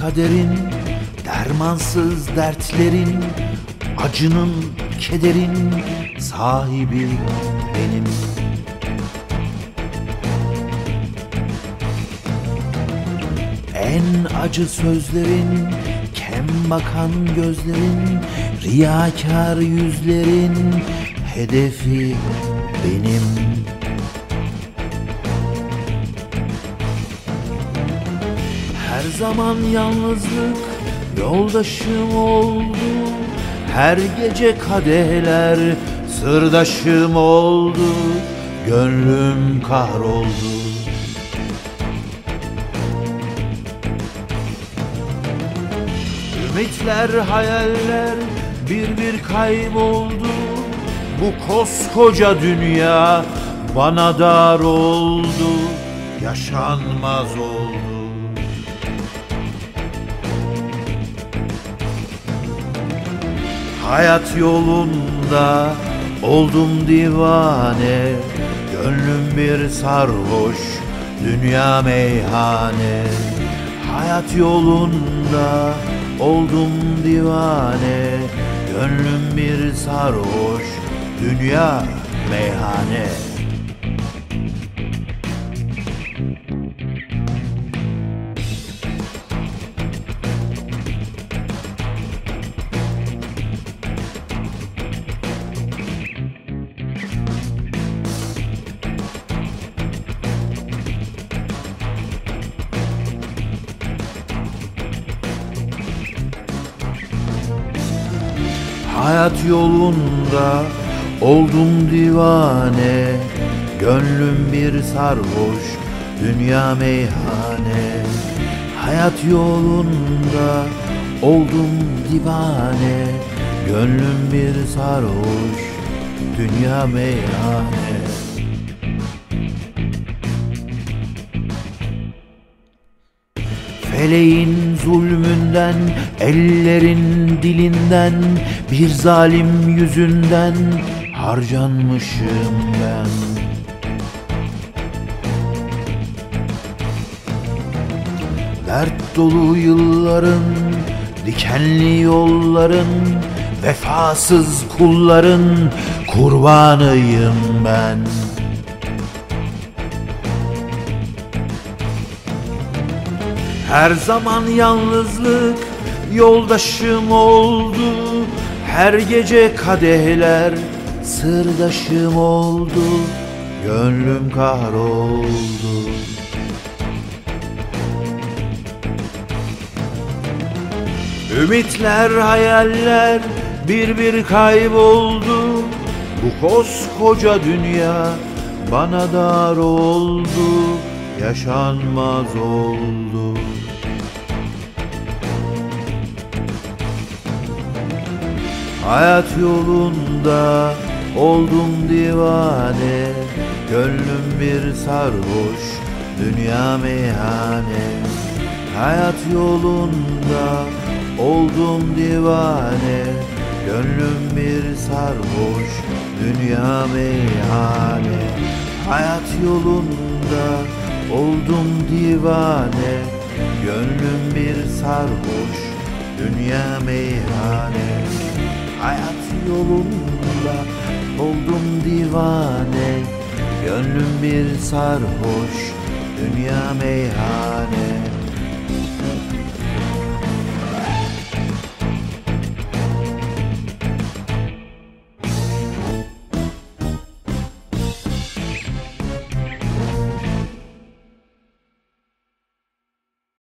kaderin, dermansız dertlerin, acının, kederin sahibi benim. En acı sözlerin, kem bakan gözlerin, riyakâr yüzlerin hedefi benim. Her zaman yalnızlık yoldaşım oldu, her gece kadehler sırdaşım oldu, gönlüm kahroldu. Ümitler, hayaller bir bir kayboldu, bu koskoca dünya bana dar oldu, yaşanmaz oldu. Hayat yolunda oldum divane, gönlüm bir sarhoş, dünya meyhane. Hayat yolunda oldum divane, gönlüm bir sarhoş, dünya meyhane. Hayat yolunda oldum divane, gönlüm bir sarhoş, dünya meyhane. Hayat yolunda oldum divane, gönlüm bir sarhoş, dünya meyhane. Feleğin zulmünden, ellerin dilinden, bir zalim yüzünden harcanmışım ben. Dert dolu yılların, dikenli yolların, vefasız kulların kurbanıyım ben. Her zaman yalnızlık yoldaşım oldu, her gece kadehler sırdaşım oldu, gönlüm kahroldu. Ümitler, hayaller bir bir kayboldu, bu koskoca dünya bana dar oldu, yaşanmaz oldu. Hayat yolunda oldum divane, gönlüm bir sarhoş, dünya meyhane. Hayat yolunda oldum divane, gönlüm bir sarhoş, dünya meyhane. Hayat yolunda oldum divane, gönlüm bir sarhoş, dünya meyhane. Hayat yolunda oldum divane, gönlüm bir sarhoş, dünya meyhane.